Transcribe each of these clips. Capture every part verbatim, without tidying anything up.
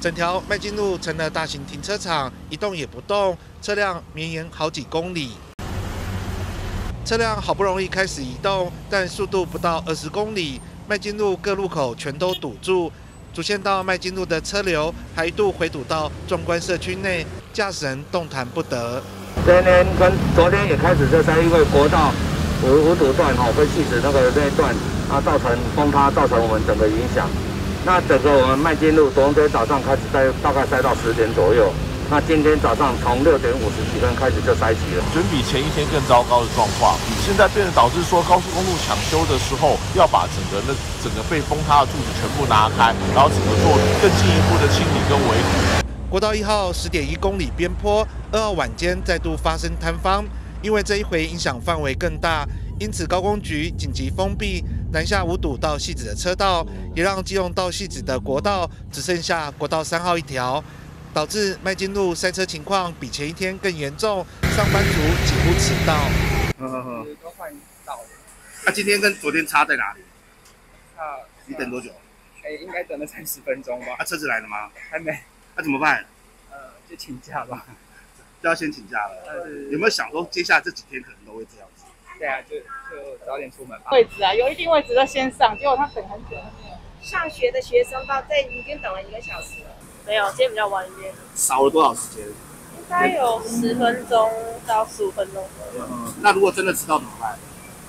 整条麦金路成了大型停车场，一动也不动，车辆绵延好几公里。车辆好不容易开始移动，但速度不到二十公里，麦金路各路口全都堵住。主线到麦金路的车流还一度回堵到壮观社区内，驾驶人动弹不得。 今天跟昨天也开始这塞，因为国道五五堵段哈，分戏子那个那一段啊，造成崩塌，造成我们整个影响。那整个我们麦金路昨天早上开始塞，大概塞到十点左右。那今天早上从六点五十几分开始就塞齐了， 远比前一天更糟糕的状况。现在变得导致说高速公路抢修的时候，要把整个那整个被崩塌的柱子全部拿开，然后整个做更进一步的清理跟维护。 国道一号十点一公里边坡，二号晚间再度发生坍方，因为这一回影响范围更大，因此高工局紧急封闭南下五堵到汐止的车道，也让基隆到汐止的国道只剩下国道三号一条。导致麦金路塞车情况比前一天更严重，上班族几乎迟到。 呵呵呵， 都快到了。 那、啊、今天跟昨天差在哪里？ 啊， 你等多久？ 哎、欸，应该等了三十分钟吧。 啊，车子来了吗？ 还没。 那、啊、怎么办？ 呃，就请假吧。 就要先请假了。 呃， 有没有想说接下来这几天可能都会这样子？ 对啊，就就早点出门吧。 位置啊，有一定位置都先上，结果他等很久。 上学的学生到这已经等了一个小时了。 没有，今天比较晚一点。 少了多少时间？ 应该有十分钟到十五分钟左右。 嗯，那如果真的迟到怎么办？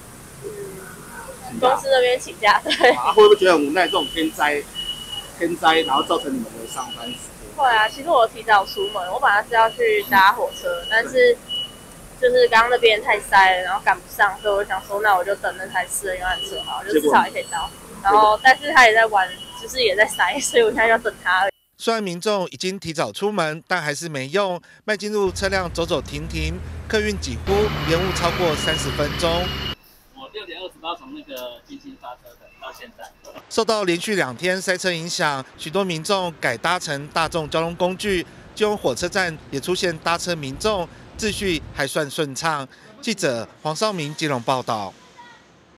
嗯，公司那边请假，对。 啊，会不会觉得很无奈？这种天灾，天灾，然后造成你们的上班时间？ 会啊，其实我提早出门，我本来是要去搭火车，但是就是刚刚那边太塞了，然后赶不上，所以我想说，那我就等那台私人游览车好，就至少也可以到。然后，但是他也在玩，就是也在塞，所以我现在要等他而已。 虽然民众已经提早出门，但还是没用。麦金路车辆走走停停，客运几乎延误超过三十分钟。 我六点二十八从那个金星发车的，到现在。 受到连续两天塞车影响，许多民众改搭乘大众交通工具，基隆火车站也出现搭车民众，秩序还算顺畅。记者黄少明基隆报道。